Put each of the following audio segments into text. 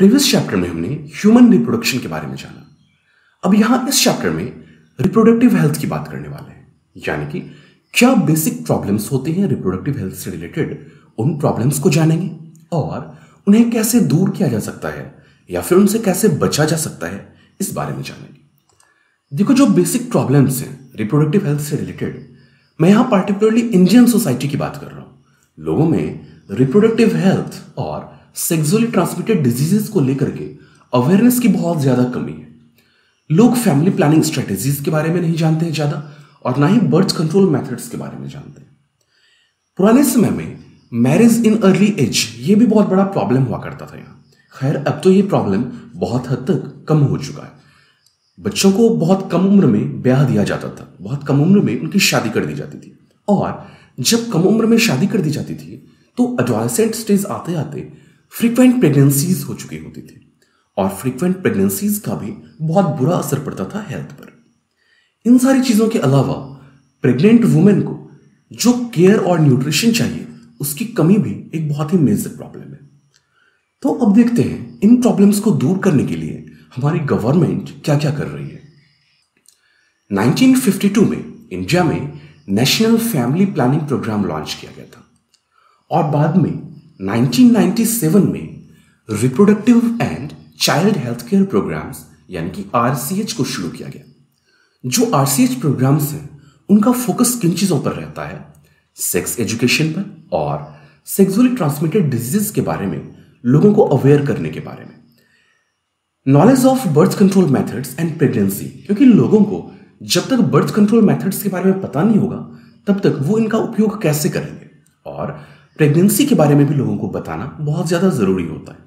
Previous chapter में हमने human reproduction के बारे में जाना। अब यहां इस चैप्टर में रिप्रोडक्टिव हेल्थ की बात करने वाले हैं, यानी कि क्या बेसिक प्रॉब्लम्स होते हैं रिप्रोडक्टिव हेल्थ से रिलेटेड, उन प्रॉब्लम्स को जानेंगे और उन्हें कैसे दूर किया जा सकता है या फिर उनसे कैसे बचा जा सकता है, इस बारे में जानेंगे। देखो, जो बेसिक प्रॉब्लम्स हैं रिप्रोडक्टिव हेल्थ से रिलेटेड, मैं यहां पार्टिकुलरली इंडियन सोसाइटी की बात कर रहा हूं। लोगों में रिप्रोडक्टिव हेल्थ और सेक्सुअली ट्रांसमिटेड डिजीजेस को लेकर के अवेयरनेस की बहुत ज्यादा कमी है। लोग फैमिली प्लानिंग स्ट्रेटेजीज के बारे में नहीं जानते हैं ज्यादा, और ना ही बर्थ कंट्रोल मेथड्स के बारे में जानते हैं। पुराने समय में मैरिज इन अर्ली एज ये भी बहुत बड़ा प्रॉब्लम हुआ करता था यहाँ। खैर, अब तो ये प्रॉब्लम बहुत हद तक कम हो चुका है। बच्चों को बहुत कम उम्र में ब्याह दिया जाता था, बहुत कम उम्र में उनकी शादी कर दी जाती थी, और जब कम उम्र में शादी कर दी जाती थी तो एडोलेसेंट स्टेज आते आते फ्रीक्वेंट प्रेगनेंसीज हो चुकी होती थी, और फ्रीक्वेंट प्रेगनेंसीज का भी बहुत बुरा असर पड़ता था हेल्थ पर। इन सारी चीजों के अलावा प्रेग्नेंट वुमेन को जो केयर और न्यूट्रिशन चाहिए, उसकी कमी भी एक बहुत ही मेजर प्रॉब्लम है। तो अब देखते हैं इन प्रॉब्लम्स को दूर करने के लिए हमारी गवर्नमेंट क्या क्या कर रही है। 1952 में इंडिया में national family planning programme launch किया गया था, और बाद में 1997 में reproductive and child health care programmes यानी कि आरसीएच को शुरू किया गया। जो आरसीएच प्रोग्राम्स हैं उनका फोकस किन चीजों पर रहता है? सेक्स एजुकेशन पर और सेक्सुअली ट्रांसमिटेड डिजीजेस के बारे में लोगों को अवेयर करने के बारे में। Knowledge of birth control methods and pregnancy, क्योंकि लोगों को जब तक बर्थ कंट्रोल मेथड्स के बारे में पता नहीं होगा तब तक वो इनका उपयोग कैसे करेंगे, और प्रेगनेंसी के बारे में भी लोगों को बताना बहुत ज्यादा जरूरी होता है।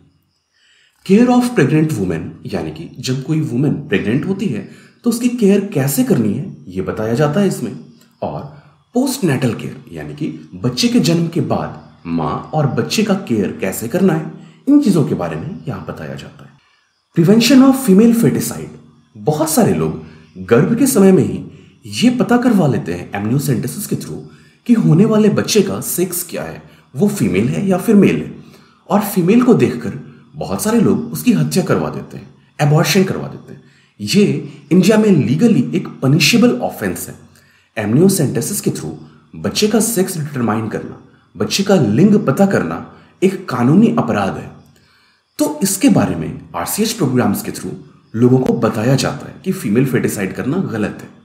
केयर ऑफ प्रेग्नेंट वुमेन, यानी कि जब कोई वुमेन प्रेग्नेंट होती है तो उसकी केयर कैसे करनी है ये बताया जाता है इसमें। और पोस्ट नेटल केयर, यानी कि बच्चे के जन्म के बाद माँ और बच्चे का केयर कैसे करना है, इन चीजों के बारे में यहां बताया जाता है। प्रिवेंशन ऑफ फीमेल फेटिसाइड, बहुत सारे लोग गर्भ के समय में ही ये पता करवा लेते हैं एमनियोसेंटेसिस के थ्रू कि होने वाले बच्चे का सेक्स क्या है, वो फीमेल है या फिर मेल है, और फीमेल को देखकर बहुत सारे लोग उसकी हत्या करवा देते हैं, एबॉर्शन करवा देते हैं। ये इंडिया में लीगली एक पनिशेबल ऑफेंस है। एमनियोसेंटेसिस के थ्रू बच्चे का सेक्स डिटरमाइन करना, बच्चे का लिंग पता करना एक कानूनी अपराध है। तो इसके बारे में आरसीएच प्रोग्राम्स के थ्रू लोगों को बताया जाता है कि फीमेल फेटिसाइड करना गलत है।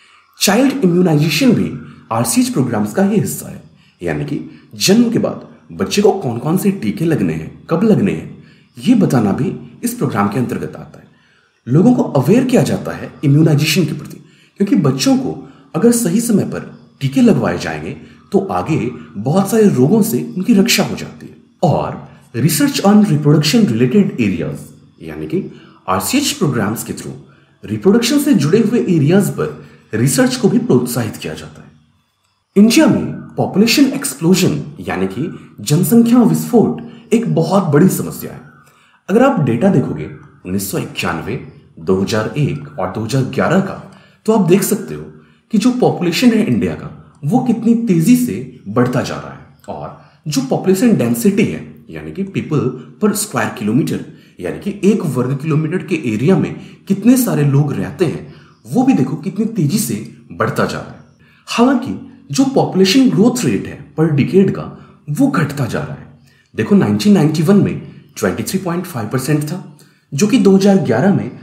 चाइल्ड इम्यूनाइजेशन भी आरसीएच प्रोग्राम्स का ही हिस्सा है, यानी कि जन्म के बाद बच्चे को कौन कौन से टीके लगने हैं, कब लगने हैं, ये बताना भी इस प्रोग्राम के अंतर्गत आता है। लोगों को अवेयर किया जाता है इम्यूनाइजेशन के प्रति, क्योंकि बच्चों को अगर सही समय पर टीके लगवाए जाएंगे तो आगे बहुत सारे रोगों से उनकी रक्षा हो जाती है। और research on reproduction related areas, यानी कि आरसीएच प्रोग्राम्स के थ्रू रिप्रोडक्शन से जुड़े हुए एरियाज पर रिसर्च को भी प्रोत्साहित किया जाता है। इंडिया में पॉपुलेशन एक्सप्लोजन यानी कि जनसंख्या विस्फोट एक बहुत बड़ी समस्या है। अगर आप डेटा देखोगे 1991, 2001 और 2011 का, तो आप देख सकते हो कि जो पॉपुलेशन है इंडिया का वो कितनी तेजी से बढ़ता जा रहा है, और जो पॉपुलेशन डेंसिटी है यानी कि पीपल पर स्क्वायर किलोमीटर, यानी कि 1 वर्ग किलोमीटर के एरिया में कितने सारे लोग रहते हैं, वो भी देखो कितनी तेजी से बढ़ता जा रहा है। हालांकि जो पॉपुलेशन ग्रोथ रेट है पर डिकेड का, वो घटता जा रहा है। देखो 1991 में 23.5% था, जो कि 2011 में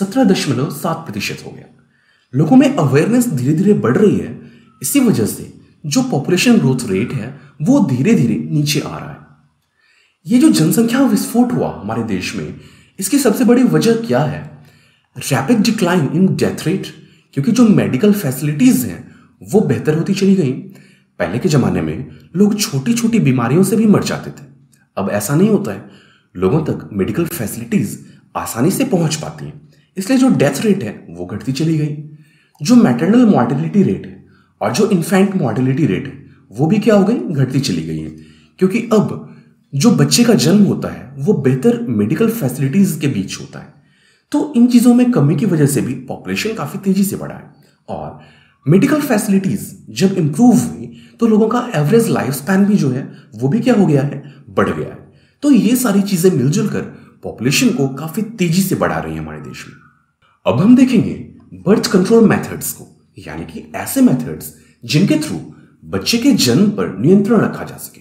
17.7% हो गया। लोगों में अवेयरनेस धीरे धीरे बढ़ रही है, इसी वजह से जो पॉपुलेशन ग्रोथ रेट है वो धीरे धीरे नीचे आ रहा है। ये जो जनसंख्या विस्फोट हुआ हमारे देश में, इसकी सबसे बड़ी वजह क्या है? Rapid decline in death rate, क्योंकि जो मेडिकल फैसिलिटीज हैं वो बेहतर होती चली गई। पहले के जमाने में लोग छोटी छोटी बीमारियों से भी मर जाते थे, अब ऐसा नहीं होता है। लोगों तक मेडिकल फैसिलिटीज आसानी से पहुंच पाती हैं, इसलिए जो डेथ रेट है वो घटती चली गई। जो मैटरनल मॉर्टेलिटी रेट है और जो इन्फेंट मॉर्टेलिटी रेट है वो भी क्या हो गई? घटती चली गई है, क्योंकि अब जो बच्चे का जन्म होता है वो बेहतर मेडिकल फैसिलिटीज के बीच होता है। तो इन चीजों में कमी की वजह से भी पॉपुलेशन काफी तेजी से बढ़ा है, और मेडिकल फैसिलिटीज जब इंप्रूव हुई तो लोगों का एवरेज लाइफ स्पैन भी जो है वो भी क्या हो गया है? बढ़ गया है। तो ये सारी चीजें मिलजुल कर पॉपुलेशन को काफी तेजी से बढ़ा रही है हमारे देश में। अब हम देखेंगे बर्थ कंट्रोल मेथड्स को, यानी कि ऐसे मेथड्स जिनके थ्रू बच्चे के जन्म पर नियंत्रण रखा जा सके।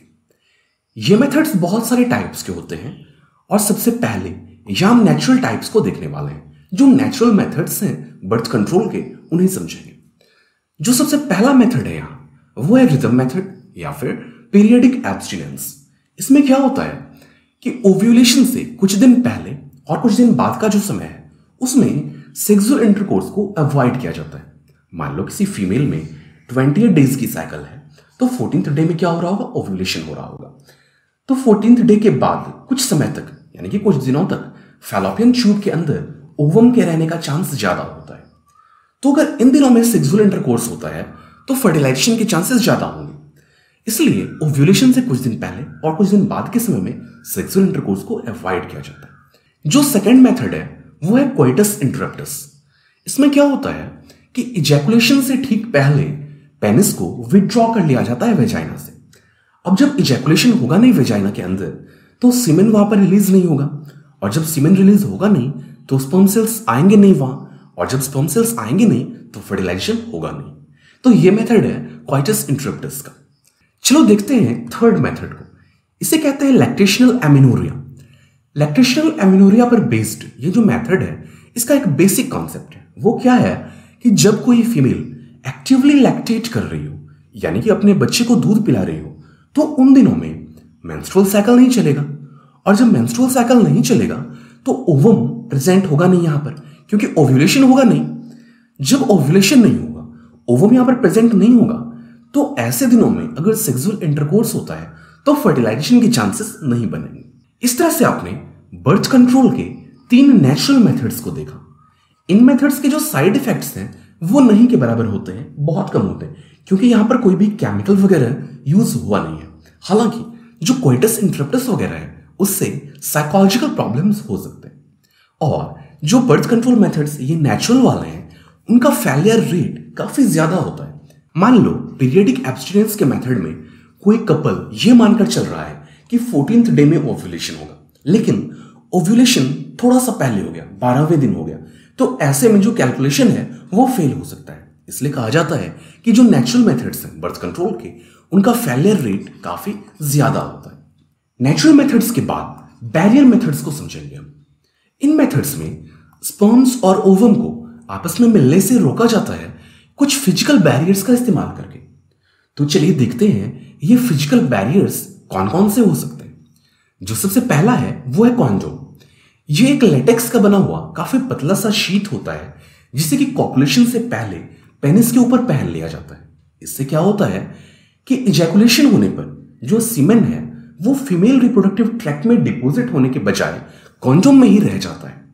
ये मेथड्स बहुत सारे टाइप्स के होते हैं और सबसे पहले यहां हम नेचुरल टाइप्स को देखने वाले हैं। जो नेचुरल मेथड्स हैं बर्थ कंट्रोल के, उन्हें समझेंगे। जो सबसे पहला मेथड है यहां वो है रिदम मेथड या फिर पीरियडिक एब्स्टिनेंस। इसमें क्या होता है कि ओव्यूलेशन से कुछ दिन पहले और कुछ दिन बाद का जो समय है उसमें सेक्सुअल इंटरकोर्स को अवॉइड किया जाता है। मान लो किसी फीमेल में 28 डेज की साइकिल है तो 14th डे में क्या हो रहा होगा, ओव्यूलेशन हो रहा होगा। तो 14th डे के बाद कुछ समय तक यानी कि कुछ दिनों तक फैलोपियन ट्यूब के अंदर ओवम के रहने का चांस ज्यादा होता है। तो अगर इन दिनों में सेक्सुअल इंटरकोर्स होता है तो फर्टिलाइजेशन के चांसेस ज्यादा होंगे। इसलिए ओव्यूलेशन से कुछ दिन पहले और कुछ दिन बाद के समय में सेक्सुअल इंटरकोर्स को अवॉइड किया जाता है। जो सेकंड मेथड है वो है कोइटस इंटरप्टस। इसमें क्या होता है कि इजैकुलेशन से ठीक पहले पेनिस को विथड्रॉ कर लिया जाता है वेजाइना से। अब जब इजैकुलेशन होगा नहीं वेजाइना के अंदर तो सीमेन वहां पर रिलीज नहीं होगा, और जब सीमेन रिलीज होगा नहीं तो स्पर्म सेल्स आएंगे नहीं वहां, और जब स्पर्म सेल्स आएंगे नहीं तो फर्टिलाइजेशन होगा नहीं। तो ये मेथड है कोइटस इंटरप्टस का। चलो देखते हैं थर्ड मेथड को। इसे कहते हैं लैक्टेशनल एमिनोरिया। लैक्टेशनल एमिनोरिया पर बेस्ड ये जो मेथड है इसका एक बेसिक कॉन्सेप्ट है। वो क्या है कि जब कोई फीमेल एक्टिवली लैक्टेट कर रही हो यानी कि अपने बच्चे को दूध पिला रही हो तो उन दिनों में मेंस्ट्रुअल साइकिल नहीं चलेगा, और जब मेंस्ट्रुअल साइकिल नहीं चलेगा तो ओवम प्रेजेंट होगा नहीं यहां पर, क्योंकि ओव्यूलेशन होगा नहीं। जब ओव्यूलेशन नहीं होगा, ओवम यहां पर प्रेजेंट नहीं होगा, तो ऐसे दिनों में अगर सेक्सुअल इंटरकोर्स होता है तो फर्टिलाइजेशन के चांसेस नहीं बनेंगे। इस तरह से आपने बर्थ कंट्रोल के 3 नेचुरल मेथड्स को देखा। इन मेथड्स के जो साइड इफेक्ट्स हैं वो नहीं के बराबर होते हैं, बहुत कम होते हैं, क्योंकि यहां पर कोई भी केमिकल वगैरह यूज हुआ नहीं है। हालांकि जो कोइटस इंटरप्टस वगैरह है उससे साइकोलॉजिकल प्रॉब्लम्स हो सकते हैं। और जो बर्थ कंट्रोल मेथड्स ये नेचुरल वाले हैं उनका फेलियर रेट काफी ज्यादा होता है। मान लो पीरियडिक एब्स्टिनेंस के मेथड में कोई कपल ये मानकर चल रहा है कि 14th डे में ओव्यूलेशन होगा, लेकिन ओव्यूलेशन थोड़ा सा पहले हो गया, 12वें दिन हो गया, तो ऐसे में जो कैलकुलेशन है वो फेल हो सकता है। इसलिए कहा जाता है कि जो नेचुरल मेथड्स हैं बर्थ कंट्रोल के उनका फेलियर रेट काफी ज्यादा होता है। नेचुरल मेथड्स के बाद बैरियर मेथड्स को समझेंगे हम। इन मेथड्स में स्पर्म्स और ओवम को आपस में मिलने से रोका जाता है कुछ फिजिकल बैरियर्स का इस्तेमाल करके। तो चलिए देखते हैं ये फिजिकल बैरियर्स कौन कौन से हो सकते हैं। जो सबसे पहला है वो है कॉन्डोम। ये एक लेटेक्स का बना हुआ काफी पतला सा शीट होता है जिसे कि कॉपुलेशन से पहले पेनिस के ऊपर पहन लिया जाता है। इससे क्या होता है कि इजैकुलेशन होने पर जो सीमेन है वो फीमेल रिप्रोडक्टिव ट्रैक्ट में डिपॉजिट होने के बजाय कॉन्डोम में ही रह जाता है।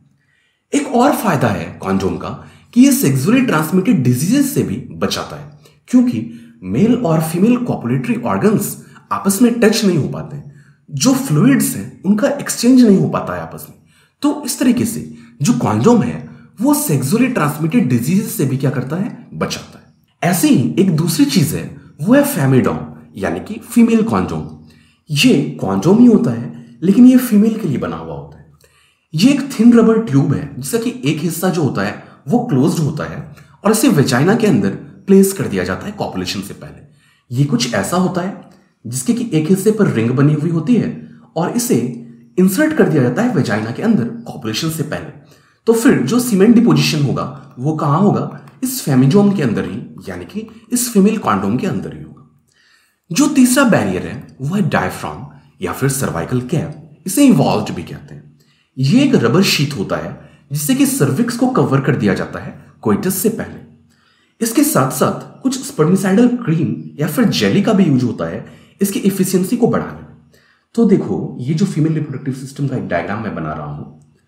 एक और फायदा है कॉन्डोम का कि ये सेक्सुअली ट्रांसमिटेड डिजीजेस से भी बचाता है, क्योंकि मेल और फीमेल कॉपुलेटरी ऑर्गन्स आपस में टच नहीं हो पाते, जो फ्लूइड्स हैं उनका एक्सचेंज नहीं हो पाता है आपस में। तो इस तरीके से जो कॉन्डोम है वो सेक्सुअली ट्रांसमिटेड डिजीजेस से भी क्या करता है, बचाता है। ऐसे ही एक दूसरी चीज है वो है फेमिडोम यानी कि फीमेल कॉन्डोम। ये कॉन्डोम ही होता है लेकिन ये फीमेल के लिए बना हुआ होता है। ये एक थिन रबर ट्यूब है जिसका कि एक हिस्सा जो होता है वो क्लोज्ड होता है और इसे वेजाइना के अंदर प्लेस कर दिया जाता है कॉपुलेशन से पहले। ये कुछ ऐसा होता है जिसके कि एक हिस्से पर रिंग बनी हुई होती है और इसे इंसर्ट कर दिया जाता है वेजाइना के अंदर कॉपुलेशन से पहले। तो फिर जो सीमेंट डिपोजिशन होगा वो कहां होगा, इस फेमिडोम के अंदर ही, यानी कि इस फीमेल कॉन्डोम के अंदर ही होगा। जो तीसरा बैरियर है वो है डायफ्राम या फिर सर्वाइकल कैप। इसे इवॉल्व्ड भी कहते हैं। ये एक रबर शीट होता है जिससे कि सर्विक्स को कवर कर दिया जाता है कोइटस से पहले। इसके साथ साथ कुछ स्पर्मिसाइडल क्रीम या फिर जेली का भी यूज होता है इसकी एफिशिएंसी को बढ़ाने में। तो देखो ये जो फीमेल रिप्रोडक्टिव सिस्टम का एक डायग्राम मैं बना रहा हूं,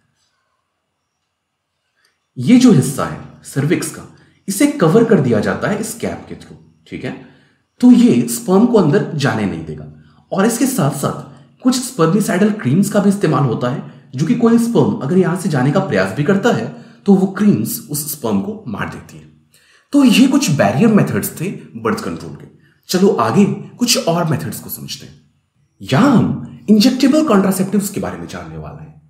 ये जो हिस्सा है सर्विक्स का इसे कवर कर दिया जाता है इस कैप के थ्रू, ठीक है। तो ये स्पर्म को अंदर जाने नहीं देगा। और इसके साथ साथ कुछ स्पर्मिसाइडल क्रीम्स का भी इस्तेमाल होता है, जो कि कोई स्पर्म अगर यहां से जाने का प्रयास भी करता है तो वो क्रीम्स उस स्पर्म को मार देती है। तो ये कुछ बैरियर मेथड्स थे बर्थ कंट्रोल के। चलो आगे कुछ और मेथड्स को समझते हैं। यहां हम इंजेक्टेबल कॉन्ट्रासेप्टिव्स के बारे में जानने वाले हैं।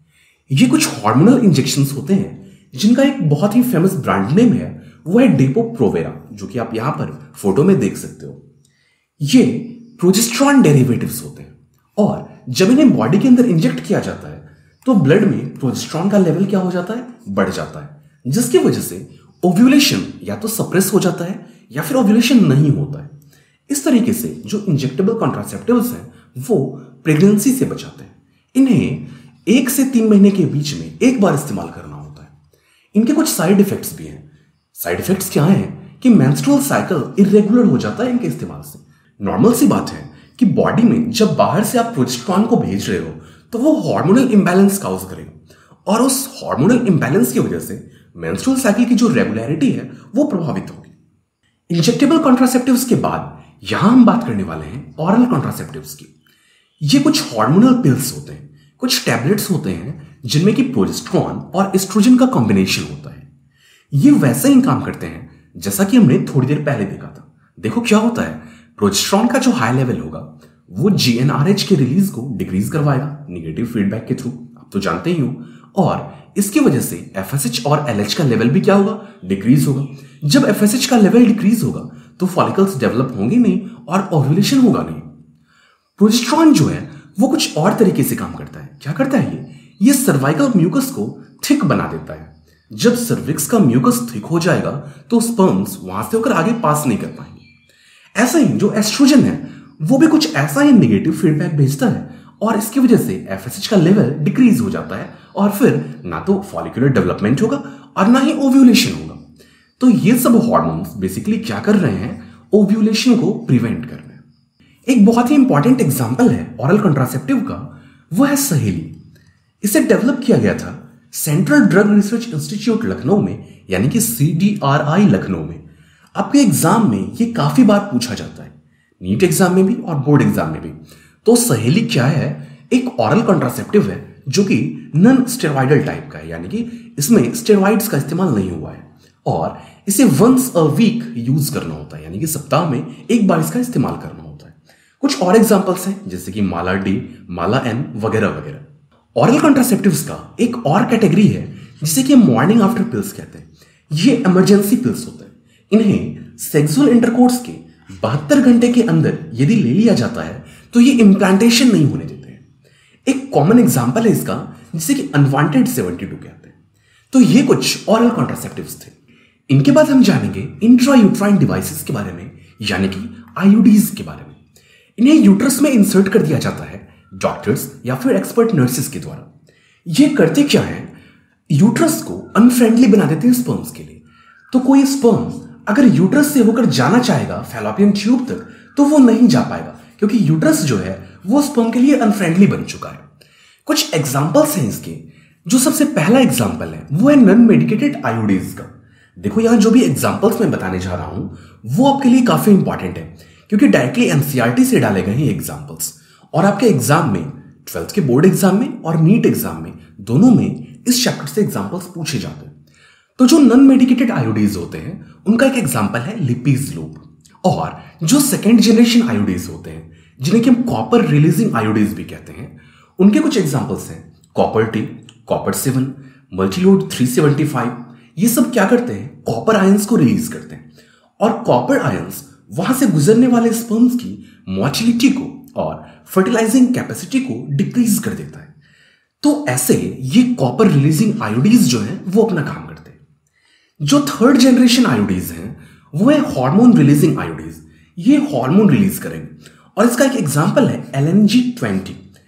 ये कुछ हार्मोनल इंजेक्शंस होते हैं जिनका एक बहुत ही फेमस ब्रांड नेम है, वो है डेपो प्रोवेरा, जो कि आप यहां पर फोटो में देख सकते हो। ये प्रोजेस्टेरॉन डेरिवेटिव्स होते हैं और जब इन्हें बॉडी के अंदर इंजेक्ट किया जाता है तो ब्लड में प्रोजेस्टेरॉन का लेवल क्या हो जाता है, बढ़ जाता है, जिसकी वजह से ओव्यूलेशन या तो सप्रेस हो जाता है या फिर ओव्यूलेशन नहीं होता है। इस तरीके से जो इंजेक्टेबल कॉन्ट्रासेप्टिव्स हैं वो प्रेगनेंसी से बचाते हैं। इन्हें 1 से 3 महीने के बीच में एक बार इस्तेमाल करना होता है। इनके कुछ साइड इफेक्ट्स भी हैं। साइड इफेक्ट्स क्या हैं कि मेंस्ट्रुअल साइकिल इरेगुलर हो जाता है इनके इस्तेमाल से। नॉर्मल सी बात है कि बॉडी में जब बाहर से आप प्रोजेस्टेरॉन को भेज रहे हो तो वो हार्मोनल इंबैलेंस काउज करेगा और उस हार्मोनल इंबैलेंस की वजह से मेंस्ट्रुअल साइकिल की जो रेगुलरिटी है वो प्रभावित होगी। इंजेक्टेबल कॉन्ट्रासेप्टिव्स के बाद यहां हम बात करने वाले हैं ऑरल कॉन्ट्रासेप्टिव्स की। ये कुछ हार्मोनल पिल्स होते हैं, कुछ टैबलेट्स होते हैं जिनमें कि प्रोजेस्टेरॉन और एस्ट्रोजन का कॉम्बिनेशन होता है। ये वैसे ही काम करते हैं जैसा कि हमने थोड़ी देर पहले देखा था। देखो क्या होता है, प्रोजेस्टेरॉन का जो हाई लेवल होगा वो जीएनआरएच के रिलीज को डिक्रीज करवाएगा नेगेटिव फीडबैक के थ्रू, आप तो जानते ही हो, और इसकी वजह से एफएसएच और एलएच का लेवल भी क्या होगा, डिक्रीज होगा। जब एफएसएच का लेवल डिक्रीज होगा तो फॉलिकल्स डेवलप होंगे नहीं और ओव्यूलेशन होगा नहीं। प्रोजेस्टेरॉन जो है वो कुछ और तरीके से काम करता है। क्या करता है ये सर्वाइकल म्यूकस को थिक बना देता है। जब सर्विक्स का म्यूकस थिक हो जाएगा तो स्पर्म्स वहां से होकर आगे पास नहीं कर पाएंगे। ऐसा ही जो एस्ट्रोजन है वो भी कुछ ऐसा ही नेगेटिव फीडबैक भेजता है और इसकी वजह से एफएसएच का लेवल डिक्रीज हो जाता है और फिर ना तो फॉलिकुलर डेवलपमेंट होगा और ना ही ओव्यूलेशन होगा। तो ये सब हार्मोन्स बेसिकली क्या कर रहे हैं, ओव्यूलेशन को प्रिवेंट कर रहे हैं। एक बहुत ही इंपॉर्टेंट एग्जांपल है ऑरल कॉन्ट्रासेप्टिव का, वो है सहेली। इसे डेवलप किया गया था Central Drug Research Institute Lucknow में, यानी कि CDRI लखनऊ में। आपके एग्जाम में ये काफी बार पूछा जाता है, नीट एग्जाम में भी और बोर्ड एग्जाम में भी। तो सहेली क्या है, एक ऑरल कॉन्ट्रासेप्टिव है जो कि नॉन स्टेरॉइडल टाइप का है, यानी कि इसमें स्टेरॉइड्स का इस्तेमाल नहीं हुआ है और इसे वंस अ वीक यूज करना होता है, यानी कि सप्ताह में एक बार इसका इस्तेमाल करना होता है। कुछ और एग्जांपल्स हैं जैसे कि माला D, माला M वगैरह वगैरह। ऑरल कॉन्ट्रासेप्टिव्स का एक और कैटेगरी है जिसे कि मॉर्निंग आफ्टर पिल्स कहते हैं। ये इमरजेंसी पिल्स होते हैं। इन्हें सेक्सुअल इंटरकोर्स के 72 घंटे के अंदर यदि ले लिया जाता है तो ये इम्प्लांटेशन नहीं होने देते हैं। एक कॉमन एग्जांपल है इसका जिसे कि अनवांटेड 72 कहते हैं। तो ये कुछ ऑरल कॉन्ट्रासेप्टिव्स थे। इनके बाद हम जानेंगे इंट्रायूट्राइन डिवाइसेस के बारे में, यानी कि आईयूडीज के बारे में। इन्हें यूट्रस में इंसर्ट कर दिया जाता है डॉक्टर्स या फिर एक्सपर्ट नर्सेस के द्वारा। ये करते क्या है, यूट्रस को अनफ्रेंडली बना देते हैं स्पर्म्स के लिए। तो कोई स्पर्म अगर यूट्रस से होकर जाना चाहेगा फैलोपियन ट्यूब तक तो वो नहीं जा पाएगा, क्योंकि यूट्रस जो है वो स्पर्म के लिए अनफ्रेंडली बन चुका है। कुछ एग्जांपल्स हैं इसके। जो सबसे पहला एग्जांपल है वो है नॉन मेडिकेटेड आईयूडीज का। देखो यहां जो भी एग्जांपल्स मैं बताने जा रहा हूं वो आपके लिए काफी इंपॉर्टेंट है, क्योंकि डायरेक्टली एनसीईआरटी से डाले गए हैं एग्जांपल्स और आपके एग्जाम में 12th के बोर्ड एग्जाम में और नीट एग्जाम में दोनों में इस चैप्टर से एग्जांपल्स पूछे जाते हैं। तो जो नॉन मेडिकेटेड आयोडीज होते हैं उनका एक एग्जांपल है लिपीज लूप, और जो सेकेंड जनरेशन आयोडीज होते हैं जिन्हें कि हम कॉपर रिलीजिंग आयोडीज भी कहते हैं, उनके कुछ एग्जांपल्स हैं कॉपर टी, कॉपर 7, मल्टीलोड 375। ये सब क्या करते हैं, कॉपर आयंस को रिलीज करते हैं और कॉपर आयंस वहां से गुजरने वाले स्पर्म्स की मोटिलिटी को और फर्टिलाइजिंग कैपेसिटी को डिक्रीज कर देता है। तो ऐसे ये कॉपर रिलीजिंग आयोडीज जो है वो अपना काम करते हैं। जो थर्ड जनरेशन आयोडीज हैं वो है हार्मोन रिलीजिंग आयोडीज। ये हार्मोन रिलीज करेंगे और इसका एक एग्जांपल है LNG-20।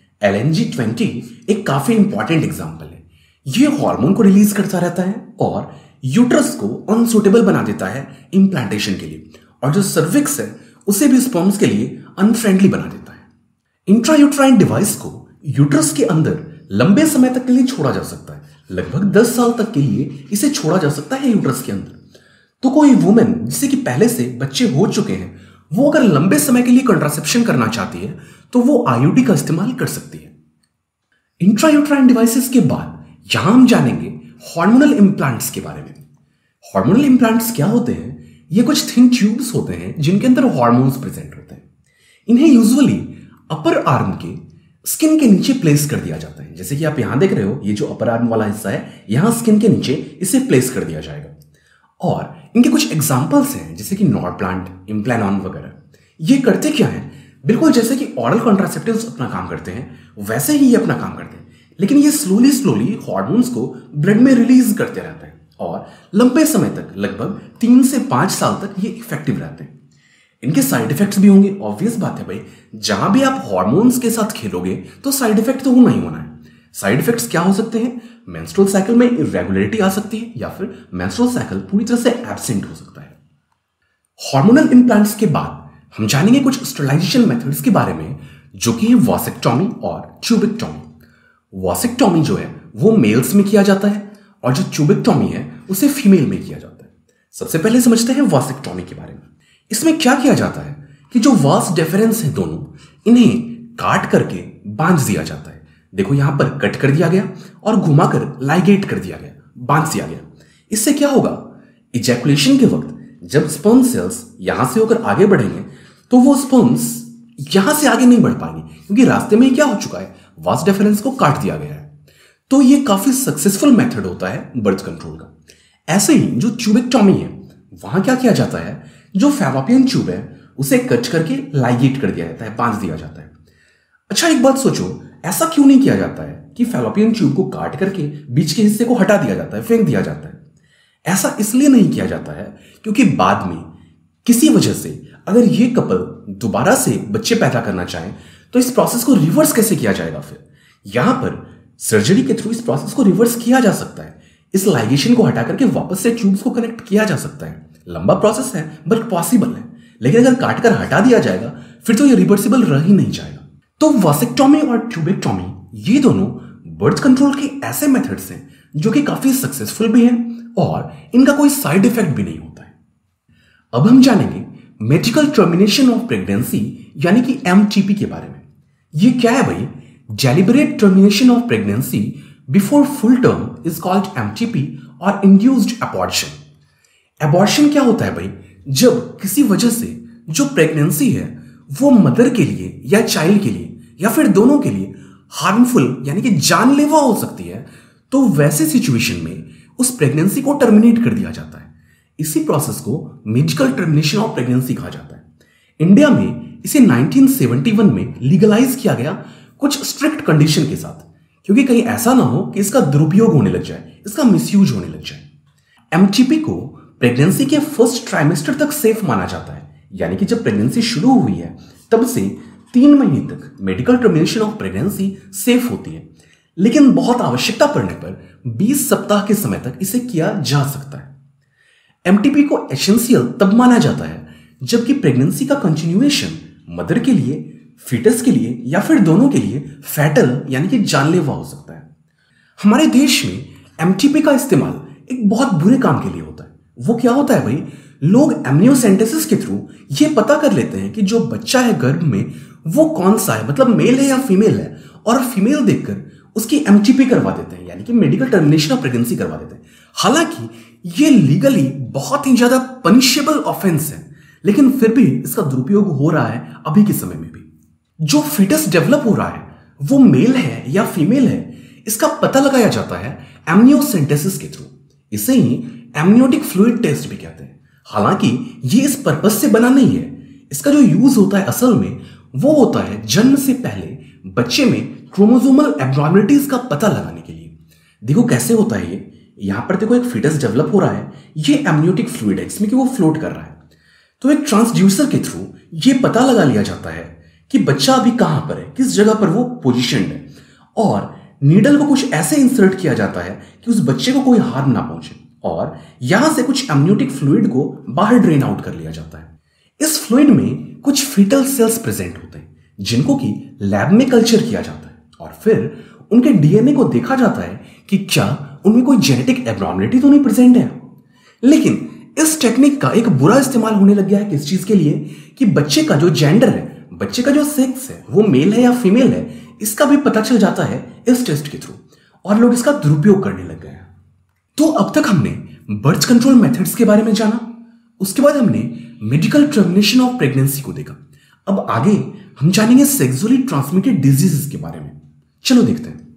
LNG-20 एक काफी इंपॉर्टेंट एग्जांपल है। ये हार्मोन को रिलीज करता रहता है और यूट्रस को अनसुटेबल बना देता है इम्प्लांटेशन के लिए, और जो सर्विक्स है उसे भी स्पर्म्स के लिए अनफ्रेंडली बना देता है। इंट्रायूट्राइन डिवाइस को यूट्रस के अंदर लंबे समय तक के लिए छोड़ा जा सकता है। लगभग 10 साल तक के लिए इसे छोड़ा जा सकता है यूट्रस के अंदर। तो कोई वुमेन जिसे कि पहले से बच्चे हो चुके हैं वो अगर लंबे समय के लिए कंट्रासेप्शन करना चाहती है तो वो आईयूडी का इस्तेमाल कर सकती है। इंट्रायूट्राइन डिवाइसेस के बाद यहां हम जानेंगे हार्मोनल इम्प्लांट्स के बारे में। हार्मोनल इम्प्लांट्स क्या होते हैं, ये कुछ थिन ट्यूब्स होते हैं जिनके अंदर हार्मोन्स प्रेजेंट होते हैं। इन्हें यूजुअली अपर आर्म के स्किन के नीचे प्लेस कर दिया जाता है। जैसे कि आप यहां देख रहे हो, ये जो अपर आर्म वाला हिस्सा है, यहां स्किन के नीचे इसे प्लेस कर दिया जाएगा। और इनके कुछ एग्जाम्पल्स हैं, जैसे कि नॉरप्लांट, इम्प्लानॉन वगैरह। ये करते क्या है, बिल्कुल जैसे कि ऑरल कॉन्ट्रासेप्टिव्स अपना काम करते हैं, वैसे ही ये अपना काम करते हैं, लेकिन ये स्लोली स्लोली हार्मोन्स को ब्लड में रिलीज करते रहते हैं और लंबे समय तक, लगभग 3 से 5 साल तक ये इफेक्टिव रहते हैं। इनके साइड इफेक्ट्स भी होंगे, ऑब्वियस बात है भाई, जहां भी आप हार्मोन्स के साथ खेलोगे तो साइड इफेक्ट तो होना ही होना है। साइड इफेक्ट्स क्या हो सकते हैं, मेंस्ट्रुअल साइकिल में इरेगुलरिटी आ सकती है, या फिर मेंस्ट्रुअल साइकिल पूरी तरह से एब्सेंट हो सकता है। हार्मोनल इम्प्लांट्स के बाद हम जानेंगे कुछ स्टरलाइजेशन मेथड्स के बारे में, जो कि है वासेक्टॉमी और ट्यूबेक्टॉमी। वासेक्टॉमी जो है वो मेल्स में किया जाता है, और जो ट्यूबेक्टॉमी है उसे फीमेल में किया जाता है। सबसे पहले समझते हैं वासेक्टॉमी के बारे में। इसमें क्या किया जाता है कि जो वास डिफरेंस है दोनों, इन्हें काट करके बांध दिया जाता है। देखो यहां पर कट कर दिया गया और घुमाकर लाइगेट कर दिया गया, बांध दिया गया। इससे क्या होगा, इजैकुलेशन के वक्त जब स्पर्म सेल्स यहां से होकर आगे बढ़ेंगे तो वो स्पर्म्स यहां से आगे नहीं बढ़ पाएंगे, क्योंकि रास्ते में क्या हो चुका है, वास डिफरेंस को काट दिया गया है। तो ये काफी सक्सेसफुल मेथड होता है बर्थ कंट्रोल का। ऐसे ही जो ट्यूबेक्टॉमी है, वहां क्या किया जाता है, जो फैलोपियन ट्यूब है उसे कट करके लाइगेट कर दिया जाता है, बांध दिया जाता है। अच्छा एक बात सोचो, ऐसा क्यों नहीं किया जाता है कि फैलोपियन ट्यूब को काट करके बीच के हिस्से को हटा दिया जाता है, फेंक दिया जाता है? ऐसा इसलिए नहीं किया जाता है क्योंकि बाद में किसी वजह से अगर ये कपल दोबारा से बच्चे पैदा करना चाहे तो इस प्रोसेस को रिवर्स कैसे किया जाएगा। फिर यहां पर सर्जरी के थ्रू इस प्रोसेस को रिवर्स किया जा सकता है। इस लाइगेशन को हटा करके वापस से ट्यूब्स को कनेक्ट किया जा सकता है। लंबा प्रोसेस है बट पॉसिबल है, लेकिन अगर काट कर हटा दिया जाएगा फिर तो ये रिवर्सिबल रह ही नहीं जाएगा। तो वासेक्टॉमी और ट्यूबेक्टॉमी ये दोनों बर्थ कंट्रोल के ऐसे मेथड्स हैं जो कि काफी सक्सेसफुल भी हैं और इनका कोई साइड इफेक्ट भी नहीं होता है। अब हम जानेंगे मेडिकल टर्मिनेशन ऑफ प्रेगनेंसी यानी कि एमटीपी के बारे में। ये क्या है भाई? Deliberate termination of pregnancy before full term is called MTP और इंड्यूस्ड अबॉर्शन। अबॉर्शन क्या होता है भाई? जब किसी वजह से जो प्रेगनेंसी है वो मदर के लिए या चाइल्ड के लिए या फिर दोनों के लिए हार्मफुल यानी कि जानलेवा हो सकती है, तो वैसे सिचुएशन में उस प्रेगनेंसी को टर्मिनेट कर दिया जाता है। इसी प्रोसेस को मेडिकल टर्मिनेशन ऑफ प्रेगनेंसी कहा जाता है। इंडिया में इसे 1971 में लीगलाइज किया गया कुछ स्ट्रिक्ट कंडीशन के साथ, क्योंकि कहीं ऐसा ना हो कि इसका दुरुपयोग होने लग जाए, इसका मिसयूज होने लग जाए। एमटीपी को प्रेगनेंसी के फर्स्ट ट्राइमेस्टर तक सेफ माना जाता है, यानी कि जब प्रेगनेंसी शुरू हुई है तब से 3 महीने तक medical termination of pregnancy safe होती है, लेकिन बहुत आवश्यकता पड़ने पर 20 सप्ताह के समय तक इसे किया जा सकता है। एमटीपी को एसेंशियल तब माना जाता है जबकि प्रेगनेंसी का कंटिन्यूएशन मदर के लिए, फीटस के लिए या फिर दोनों के लिए फैटल यानी कि जानलेवा हो सकता है। हमारे देश में एमटीपी का इस्तेमाल एक बहुत बुरे काम के लिए होता है। वो क्या होता है भाई? लोग एमनियोसेंटेसिस के थ्रू ये पता कर लेते हैं कि जो बच्चा है गर्भ में वो कौन सा है, मतलब मेल है या फीमेल है, और फीमेल देखकर उसकी एमटीपी करवा देते हैं, यानी कि मेडिकल टर्मिनेशन ऑफ प्रेगनेंसी करवा देते हैं। हालांकि ये लीगली बहुत ही ज्यादा पनिशेबल ऑफेंस है, लेकिन फिर भी इसका दुरुपयोग हो रहा है अभी के समय में भी। जो फीटस डेवलप हो रहा है वो मेल है या फीमेल है, इसका पता लगाया जाता है एमनियोसेंटेसिस के थ्रू। इसे ही एमनियोटिक फ्लूइड टेस्ट भी कहते हैं। हालांकि ये इस पर्पस से बना नहीं है। इसका जो यूज होता है असल में वो होता है जन्म से पहले बच्चे में क्रोमोसोमल एब्नॉर्मलिटीज का पता लगाने के लिए। देखो कैसे होता है ये, यहां पर देखो एक फीटस डेवलप हो रहा है, ये एमनियोटिक फ्लूइड है जिसमें कि वो फ्लोट कर रहा है। तो एक ट्रांसड्यूसर के थ्रू ये पता लगा लिया जाता है कि बच्चा अभी कहां पर है, किस जगह पर वो पोजीशनड है, और नीडल को कुछ ऐसे इंसर्ट किया जाता है कि उस बच्चे को कोई हार्म ना पहुंचे, और यहां से कुछ एमनियोटिक फ्लूइड को बाहर ड्रेन आउट कर लिया जाता है। इस फ्लूइड में कुछ फीटल सेल्स प्रेजेंट होते हैं जिनको कि लैब में कल्चर किया जाता है, और फिर उनके डीएनए को देखा जाता है कि क्या उनमें कोई जेनेटिक एब्नॉर्मलिटी तो नहीं प्रेजेंट है। लेकिन इस टेक्निक का एक बुरा इस्तेमाल होने लग गया है किस चीज के लिए, कि बच्चे का जो जेंडर है, बच्चे का जो सेक्स है, वो मेल है या फीमेल है, इसका भी पता चल जाता है इस टेस्ट के थ्रू, और लोग इसका दुरुपयोग करने लग गए हैं। तो अब तक हमने बर्थ कंट्रोल मेथड्स के बारे में जाना, उसके बाद हमने मेडिकल टर्मिनेशन ऑफ प्रेगनेंसी को देखा। अब आगे हम जानेंगे सेक्सुअली ट्रांसमिटेड डिजीजेस के बारे में। चलो देखते हैं।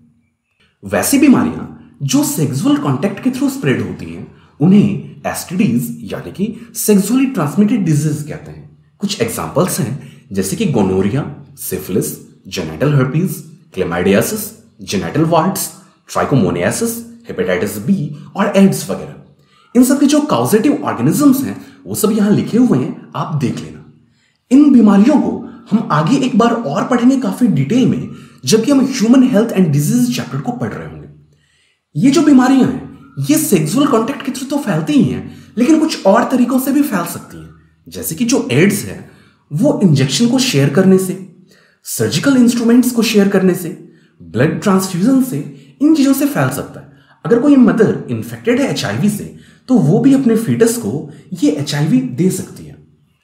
वैसी बीमारियां जो सेक्सुअल कांटेक्ट के थ्रू स्प्रेड होती हैं उन्हें एसटीडीज यानी कि सेक्सुअली ट्रांसमिटेड डिजीज कहते हैं। कुछ एग्जांपल्स हैं जैसे कि gonorrhoea, syphilis, genital herpes, chlamydiasis, genital warts, trichomoniasis, hepatitis B और एड्स वगैरह। इन सब के जो कॉजेटिव ऑर्गेनिजम्स हैं वो सब यहां लिखे हुए हैं, आप देख लेना। इन बीमारियों को हम आगे एक बार और पढ़ेंगे काफी डिटेल में जबकि हम human health and disease chapter को पढ़ रहे होंगे। ये जो बीमारियां हैं ये सेक्सुअल कांटेक्ट के थ्रू तो फैलती ही हैं लेकिन कुछ और तरीकों से भी फैल सकती हैं, जैसे कि जो एड्स है वो इंजेक्शन को शेयर करने से, सर्जिकल इंस्ट्रूमेंट्स को शेयर करने से, ब्लड ट्रांसफ्यूजन से, इन चीजों से फैल सकता है। अगर कोई मदर इन्फेक्टेड है एचआईवी से तो वो भी अपने फीटस को ये एचआईवी दे सकती है।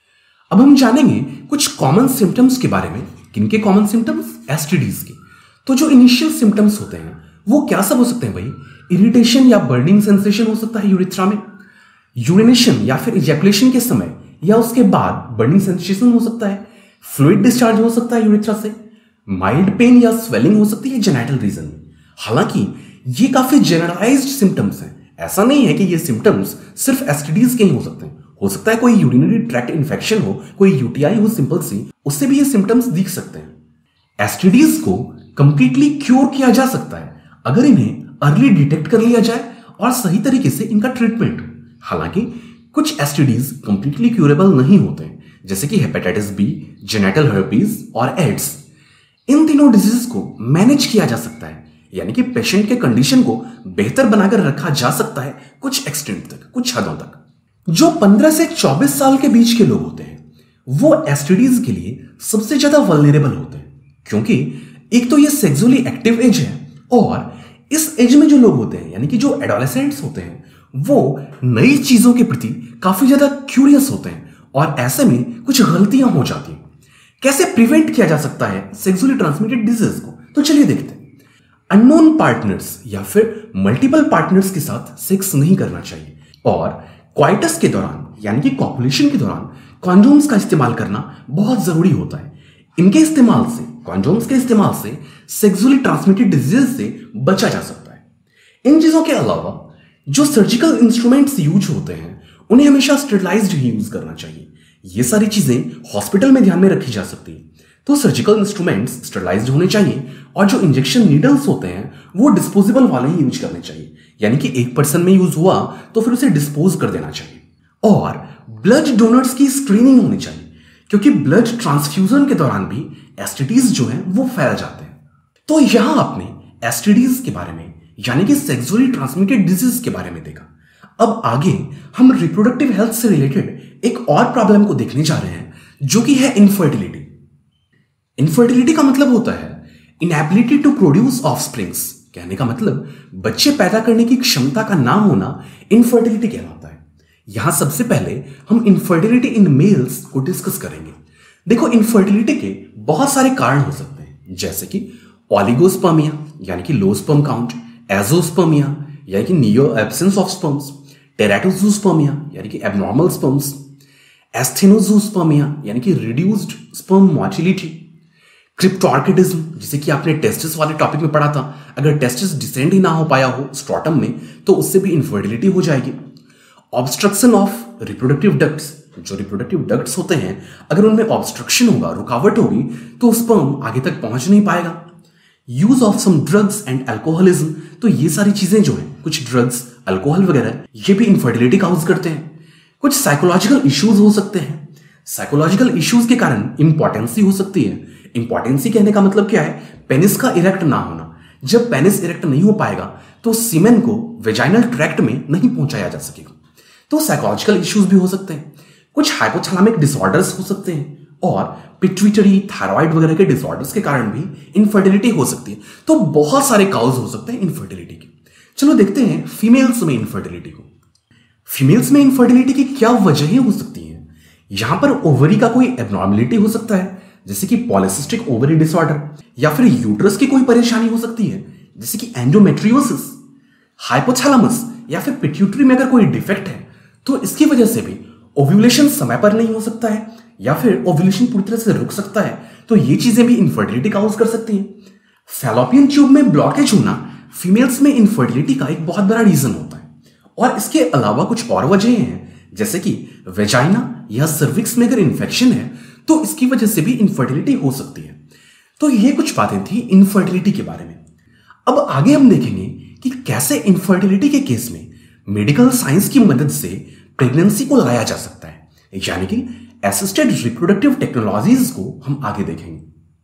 अब हम जानेंगे कुछ कॉमन सिम्टम्स के बारे में। किनके कॉमन सिम्टम्स? एसटीडीज के। तो जो इनिशियल सिम्टम्स होते हैं वो क्या सब हो सकते हैं भाई? इरिटेशन या बर्निंग सेंसेशन हो सकता है यूरिथ्रा में, यूरिनेशन या फिर इजैकुलेशन के समय या उसके बाद बर्निंग सेंसेशन हो सकता है, फ्लूइड डिस्चार्ज हो सकता है यूरिथ्रा से, माइल्ड पेन या स्वेलिंग हो सकती है जेनिटल रीजन में। हालांकि ये काफी जनरलाइज्ड सिम्टम्स हैं, ऐसा नहीं है कि ये सिम्टम्स सिर्फ एसटीडीज के ही हो सकते हैं। हो सकता है कोई यूरिनरी ट्रैक्ट इन्फेक्शन हो, कोई यूटीआई हो सिंपल सी, उससे भी ये सिम्टम्स दिख सकते हैं। एसटीडीज को कंप्लीटली क्योर किया जा सकता है अगर इन्हें अर्ली डिटेक्ट कर लिया जाए और सही तरीके से इनका ट्रीटमेंट हो। हालांकि कुछ एसटीडीज कंप्लीटली क्यूरेबल नहीं होते, जैसे कि हेपेटाइटिस बी, जेनिटल हर्पीज और एड्स। इन तीनों डिजीज को मैनेज किया जा सकता है, यानी कि पेशेंट के कंडीशन को बेहतर बनाकर रखा जा सकता है कुछ एक्सटेंट तक, कुछ हदों तक। जो 15 से 24 साल के बीच के लोग होते हैं वो एसटीडीज के लिए सबसे ज्यादा वल्नरेबल होते हैं, क्योंकि एक तो ये सेक्सुअली एक्टिव एज है और इस एज में जो लोग होते हैं यानी कि जो एडोलेसेंट्स होते हैं वो नई चीजों के प्रति काफी ज्यादा क्यूरियस होते हैं और ऐसे में कुछ गलतियां हो जाती हैं। कैसे प्रिवेंट किया जा सकता है सेक्सुअली ट्रांसमिटेड डिजीज को? तो चलिए देखते हैं। अननोन पार्टनर्स या फिर मल्टीपल पार्टनर्स के साथ सेक्स नहीं करना चाहिए और क्वाइटस के दौरान यानी कि कॉपुलेशन के दौरान कॉन्डोम्स का इस्तेमाल करना बहुत जरूरी होता है। इनके इस्तेमाल से, कॉन्डोम्स के इस्तेमाल से सेक्सुअली ट्रांसमिटेड डिजीज से बचा जा सकता है। इन चीजों के अलावा जो सर्जिकल इंस्ट्रूमेंट्स यूज होते हैं उन्हें हमेशा स्टेरिलाइज्ड ही यूज करना चाहिए। ये सारी चीजें हॉस्पिटल में ध्यान में रखी जा सकती है, तो सर्जिकल इंस्ट्रूमेंट्स स्टेरिलाइज्ड होने चाहिए और जो इंजेक्शन नीडल्स होते हैं वो डिस्पोजेबल वाले ही यूज करने चाहिए, यानी कि एक पर्सन में यूज हुआ तो फिर उसे डिस्पोज कर देना चाहिए। और ब्लड डोनर्स की स्क्रीनिंग होनी चाहिए, क्योंकि ब्लड ट्रांसफ्यूजन के दौरान भी एसटीडीज जो हैं वो फैल जाते हैं। तो यहां आपने एसटीडीज के बारे में यानी कि सेक्सुअली ट्रांसमिटेड डिजीज के बारे में देखा। अब आगे हम रिप्रोडक्टिव हेल्थ से रिलेटेड एक और प्रॉब्लम को देखने जा रहे हैं जो कि है इनफर्टिलिटी। इनफर्टिलिटी का मतलब होता है इनएबिलिटी टू प्रोड्यूस ऑफस्प्रिंग्स। कहने का मतलब बच्चे पैदा करने की क्षमता का ना होना इनफर्टिलिटी कहलाता है। यहां सबसे पहले हम इनफर्टिलिटी इन मेल्स को डिस्कस करेंगे। देखो, इनफर्टिलिटी के बहुत सारे कारण हो सकते हैं, जैसे कि ओलिगोस्पर्मिया यानी कि लो स्पर्म काउंट, एजोस्पर्मिया यानी कि near absence of sperms, teratozoospermia यानी कि एबनॉर्मल स्पर्म्स, एस्थेनोजूस्पर्मिया यानी कि रिड्यूस्ड स्पर्म मोटिलिटी, क्रिप्टोर्किडिज्म जिसे कि आपने टेस्टिस वाले टॉपिक में पढ़ा था। अगर टेस्टिस डिसेंड ही ना हो पाया हो स्ट्रॉटम में तो उससे भी इनफर्टिलिटी हो जाएगी। ऑब्स्ट्रक्शन ऑफ रिप्रोडक्टिव डक्ट्स, जो रिप्रोडक्टिव डक्ट्स होते हैं अगर उनमें ऑब्स्ट्रक्शन होगा, रुकावट होगी तो स्पर्म आगे तक पहुंच नहीं पाएगा। Use of some drugs and alcoholism, तो ये सारी चीजें जो है, कुछ ड्रग्स, अल्कोहल वगैरह, ये भी इनफर्टिलिटी काउज करते हैं। कुछ साइकोलॉजिकल इश्यूज हो सकते हैं। साइकोलॉजिकल इश्यूज के कारण इंपॉर्टेंसी हो सकती है। इंपॉर्टेंसी कहने का मतलब क्या है? पेनिस का इरेक्ट ना होना। जब पेनिस इरेक्ट नहीं हो पाएगा तो सीमेन को वेजाइनल ट्रैक्ट में नहीं पहुंचाया जा सकेगा। तो साइकोलॉजिकल इश्यूज भी हो सकते हैं। कुछ हाइपोथैलेमिक डिसऑर्डर्स हो सकते हैं और पिट्यूटरी, थायराइड वगैरह के डिसऑर्डर्स के कारण भी इनफर्टिलिटी हो सकती है। तो बहुत सारे काउज हो सकते हैं इनफर्टिलिटी के। चलो देखते हैं फीमेल्स में इनफर्टिलिटी को। फीमेल्स में इनफर्टिलिटी की क्या वजहें हो सकती हैं? यहां पर ओवरी का कोई एबनॉर्मलिटी हो सकता है, जैसे कि पॉलिसिस्टिक ओवरी डिसऑर्डर, या फिर यूट्रस की कोई परेशानी हो सकती है जैसे कि एंडोमेट्रियोसिस। हाइपोथैलेमस या फिर पिट्यूटरी में अगर कोई डिफेक्ट है तो इसकी वजह से भी ओव्यूलेशन समय पर नहीं हो सकता है या फिर ओव्यूलेशन पूरी तरह से रुक सकता है, तो ये चीजें भी इनफर्टिलिटी काउज कर सकती हैं। फैलोपियन ट्यूब में ब्लॉकेज होना फीमेल्स में इनफर्टिलिटी का एक बहुत बड़ा रीजन होता है। और इसके अलावा कुछ और वजह हैं, जैसे कि वेजाइना या सर्विक्स में अगर इन्फेक्शन है तो इसकी वजह से भी इनफर्टिलिटी हो सकती है। तो ये कुछ बातें थी इनफर्टिलिटी के बारे में। अब आगे हम देखेंगे कि कैसे इनफर्टिलिटी के केस में मेडिकल साइंस की मदद से प्रेगनेंसी को लाया जा सकता है, यानी कि असिस्टेड रिप्रोडक्टिव टेक्नोलॉजीज को हम आगे देखेंगे।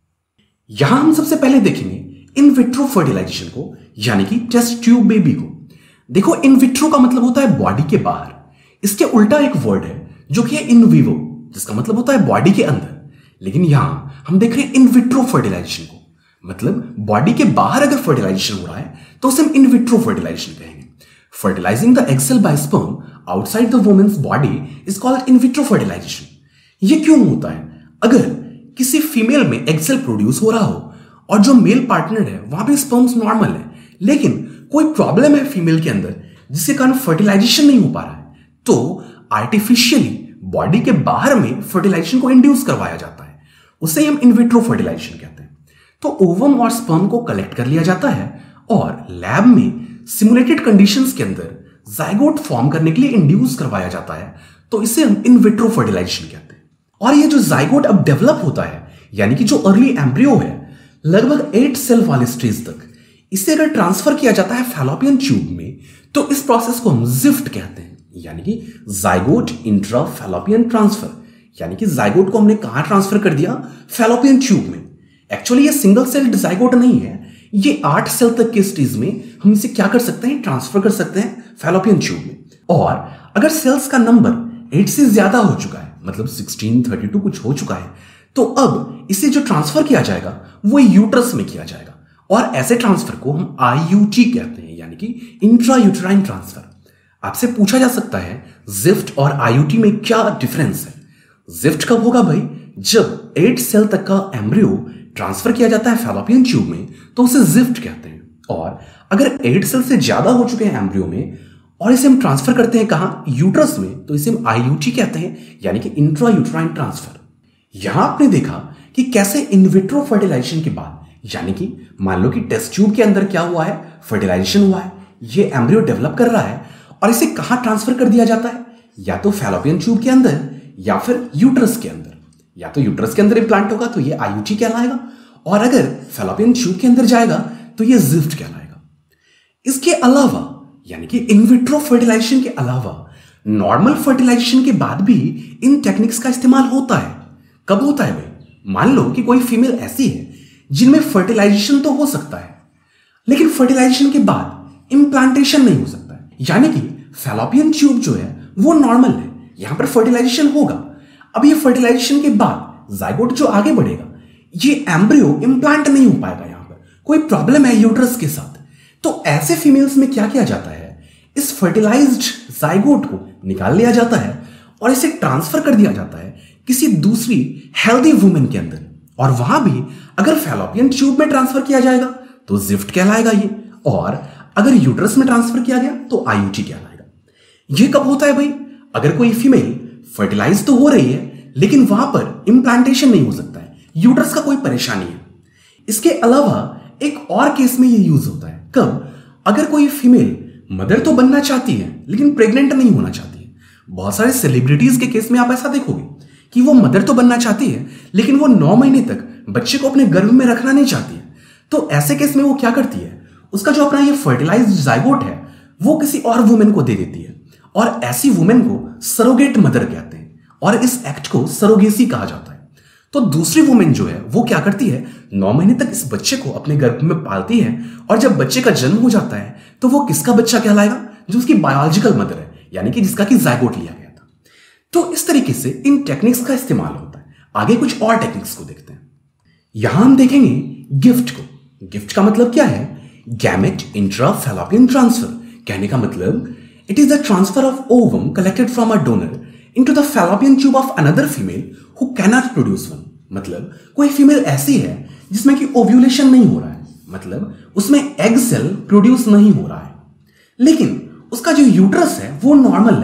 यहां हम सबसे पहले देखेंगे इन विट्रो फर्टिलाइजेशन को, यानी कि टेस्ट ट्यूब बेबी को। देखो, इन विट्रो का मतलब होता है बॉडी के बाहर। इसके उल्टा एक वर्ड है जो कि है इन विवो, जिसका मतलब होता है बॉडी के अंदर। लेकिन यहां हम देख रहे हैं इन विट्रो फर्टिलाइजेशन को, मतलब बॉडी के बाहर अगर फर्टिलाइजेशन हो रहा है तो उसे हम इन विट्रो फर्टिलाइजेशन कहेंगे। Fertilising the egg cell by sperm outside the women's body is called in vitro fertilisation. ये क्यों होता है? अगर किसी फीमेल में एग सेल प्रोड्यूस हो रहा हो और जो मेल पार्टनर है वहां पे स्पर्म्स नॉर्मल है, लेकिन कोई प्रॉब्लम है फीमेल के अंदर जिसके कारण फर्टिलाइजेशन नहीं हो पा रहा है, तो आर्टिफिशियली बॉडी के बाहर में फर्टिलाइजेशन को इंड्यूस करवाया जाता है। उसे हम इन विट्रो फर्टिलाइजेशन कहते हैं। तो ओवम और स्पर्म को कलेक्ट कर लिया जाता है और लैब में सिमुलेटेड कंडीशंस के अंदर जाइगोट फॉर्म करने के लिए इंड्यूस करवाया जाता है, तो इसे हम इन विट्रो फर्टिलाइजेशन कहते हैं। और ये जो जाइगोट अब डेवलप होता है, यानी कि जो अर्ली एम्ब्रियो है, लगभग 8 सेल वाले स्टेज तक, इसे अगर ट्रांसफर किया जाता है फैलोपियन ट्यूब में, तो इस प्रोसेस को हम जिफ्ट कहते हैं, यानी कि जाइगोट इंट्रा फैलोपियन ट्रांसफर। यानी कि जाइगोट को हमने कहां ट्रांसफर कर दिया? फैलोपियन ट्यूब में। एक्चुअली ये सिंगल सेल्ड जाइगोट नहीं है, ये 8 सेल तक के स्टेज में हम इसे क्या कर सकते हैं? ट्रांसफर कर सकते हैं फैलोपियन ट्यूब में। और अगर सेल्स का नंबर 8 से ज्यादा हो चुका है, मतलब 16, 32 कुछ हो चुका है, तो अब इसे जो ट्रांसफर किया जाएगा वो यूट्रस में किया जाएगा। और ऐसे ट्रांसफर को हम IUT कहते हैं, यानी कि इंट्रा यूट्राइन ट्रांसफर। आपसे पूछा जा सकता है जिफ्ट और IUT में क्या डिफरेंस है? जिफ्ट कब होगा भाई? जब 8 सेल तक का एम्ब्रियो ट्रांसफर किया जाता है फैलोपियन ट्यूब में, तो उसे जिफ्ट कहते हैं। और अगर 8 सेल से ज्यादा हो चुके हैं एम्ब्रियो में और इसे हम ट्रांसफर करते हैं कहां? यूट्रस में, तो इसे हम IUT कहते हैं, यानी कि इंट्रा यूट्राइन ट्रांसफर। यहां आपने देखा कि कैसे इन विट्रो फर्टिलाइजेशन के बाद, यानी कि मान लो कि टेस्ट ट्यूब के अंदर क्या हुआ है? फर्टिलाइजेशन हुआ है, ये एम्ब्रियो डेवलप कर रहा है और इसे कहां ट्रांसफर कर दिया जाता है? या तो फैलोपियन ट्यूब के अंदर या फिर यूट्रस के अंदर। या तो यूट्रस के अंदर इम्प्लांट होगा तो ये IUT कहलाएगा, और अगर फैलोपियन ट्यूब के अंदर जाएगा तो ये जिफ्ट कहलाएगा। इसके अलावा, यानी कि इन विट्रो फर्टिलाइजेशन के अलावा, नॉर्मल फर्टिलाइजेशन के बाद भी इन टेक्निक्स का इस्तेमाल होता है। कब होता है भाई? मान लो कि कोई फीमेल ऐसी है जिनमें फर्टिलाइजेशन तो हो सकता है, लेकिन फर्टिलाइजेशन के बाद इम्प्लांटेशन नहीं हो सकता है, यानी कि फैलोपियन ट्यूब जो है वो नॉर्मल है, यहां पर फर्टिलाइजेशन होगा। अब ये फर्टिलाइजेशन के बाद जाइगोट जो आगे बढ़ेगा, ये एम्ब्रियो इम्प्लांट नहीं हो पाएगा, यहां पर कोई प्रॉब्लम है यूट्रस के साथ। तो ऐसे फीमेल्स में क्या किया जाता है? इस फर्टिलाइज्ड जाइगोट को निकाल लिया जाता है और इसे ट्रांसफर कर दिया जाता है किसी दूसरी हेल्दी वुमेन के अंदर, और वहां भी अगर फैलोपियन ट्यूब में ट्रांसफर किया जाएगा तो जिफ्ट कहलाएगा ये, और अगर यूट्रस में ट्रांसफर किया गया तो IUT कहलाएगा। ये कब होता है भाई? अगर कोई फीमेल फर्टिलाइज तो हो रही है लेकिन वहां पर इम्प्लांटेशन नहीं हो सकता है, यूट्रस का कोई परेशानी है। इसके अलावा एक और केस में ये यूज होता है। कब? अगर कोई फीमेल मदर तो बनना चाहती है लेकिन प्रेग्नेंट नहीं होना चाहती है। बहुत सारे सेलिब्रिटीज के केस में आप ऐसा देखोगे कि वो मदर तो बनना चाहती है लेकिन वो 9 महीने तक बच्चे को अपने गर्भ में रखना नहीं चाहती है। तो ऐसे केस में वो क्या करती है? उसका जो अपना ये फर्टिलाइज्ड जाइगोट है वो किसी और वुमेन को दे देती है, और ऐसी वुमेन को सरोगेट मदर कहते हैं, और इस एक्ट को सरोगेसी कहा जाता है। तो दूसरी वुमेन जो है वो क्या करती है? 9 महीने तक इस बच्चे को अपने गर्भ में पालती है, और जब बच्चे का जन्म हो जाता है तो वो किसका बच्चा कहलाएगा? जो उसकी बायोलॉजिकल मदर है, यानी कि जिसका कि जाइगोट लिया गया था। तो इस तरीके से इन टेक्निक्स का इस्तेमाल होता है। आगे कुछ और टेक्निक्स को देखते हैं। यहां हम देखेंगे गिफ्ट को। गिफ्ट का मतलब क्या है? Gamete intra fallopian transfer. कहने का मतलब it is the transfer of ovum collected from a donor into the fallopian tube of another female who can not produce one. मतलब कोई फीमेल ऐसी है जिसमें कि ओव्यूलेशन नहीं हो रहा है, मतलब उसमें एग सेल प्रोड्यूस नहीं हो रहा है, लेकिन उसका जो यूट्रस है वो नॉर्मल है,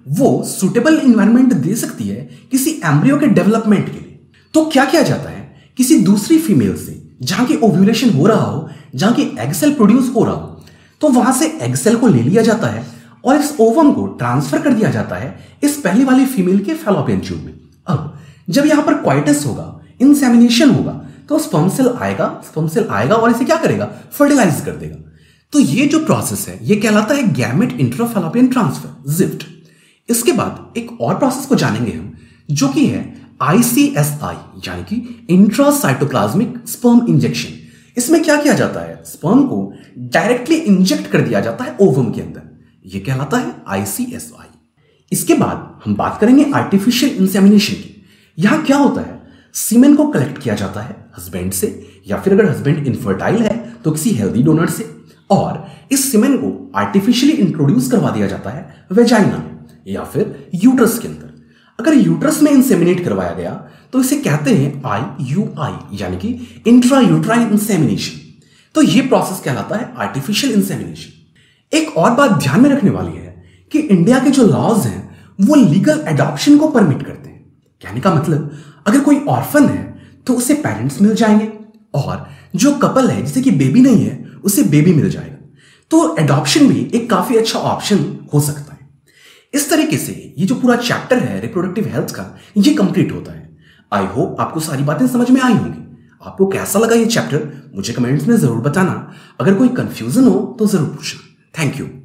वो सुटेबल इन्वायरमेंट दे सकती है किसी एम्ब्रियो के डेवलपमेंट के लिए। तो क्या किया जाता है, किसी दूसरी फीमेल से जहां की ओव्यूलेशन हो रहा हो, जहां की एग सेल प्रोड्यूस हो रहा हो, तो वहां से एग सेल को ले लिया जाता है और इस ओवम को ट्रांसफर कर दिया जाता है इस पहले वाली फीमेल के फैलोपियन ट्यूब में। अब जब यहां पर क्वाइटस होगा, इंसेमिनेशन होगा, तो स्पर्म सेल आएगा और इसे क्या करेगा, फर्टिलाइज कर देगा। तो ये जो प्रोसेस है ये कहलाता है गैमेट इंट्राफैलोपियन ट्रांसफर, जिफ्ट। इसके बाद एक और प्रोसेस को जानेंगे हम, जो कि है ICSI, यानी कि इंट्रासाइटोप्लाज्मिक स्पर्म इंजेक्शन। इसमें क्या किया जाता है, स्पर्म को डायरेक्टली इंजेक्ट कर दिया जाता है ओवम के अंदर, ये कहलाता है ICSI। इसके बाद हम बात करेंगे आर्टिफिशियल इंसेमिनेशन की। यहां क्या होता है, सीमेन को कलेक्ट किया जाता है हस्बैंड से, या फिर अगर हस्बैंड इनफर्टाइल है तो किसी हेल्दी डोनर से, और इस सीमेन को आर्टिफिशियली इंट्रोड्यूस करवा दिया जाता है वेजाइना में या फिर यूट्रस के अंदर। अगर यूट्रस में इंसेमिनेट करवाया गया तो इसे कहते हैं IUI, यानी कि इंट्रा यूट्राइन इंसेमिनेशन। तो यह प्रोसेस कहलाता है आर्टिफिशियल इंसेमिनेशन। एक और बात ध्यान में रखने वाली है कि इंडिया के जो लॉज हैं वो लीगल एडॉप्शन को परमिट करते हैं। कहने का मतलब, अगर कोई ऑर्फन है तो उसे पेरेंट्स मिल जाएंगे, और जो कपल है जिसे कि बेबी नहीं है उसे बेबी मिल जाएगा। तो एडॉप्शन भी एक काफी अच्छा ऑप्शन हो सकता है। इस तरीके से ये जो पूरा चैप्टर है रिप्रोडक्टिव हेल्थ का, ये कंप्लीट होता है। आई होप आपको सारी बातें समझ में आई होंगी। आपको कैसा लगा ये चैप्टर मुझे कमेंट्स में जरूर बताना। अगर कोई कंफ्यूजन हो तो जरूर पूछना। Thank you.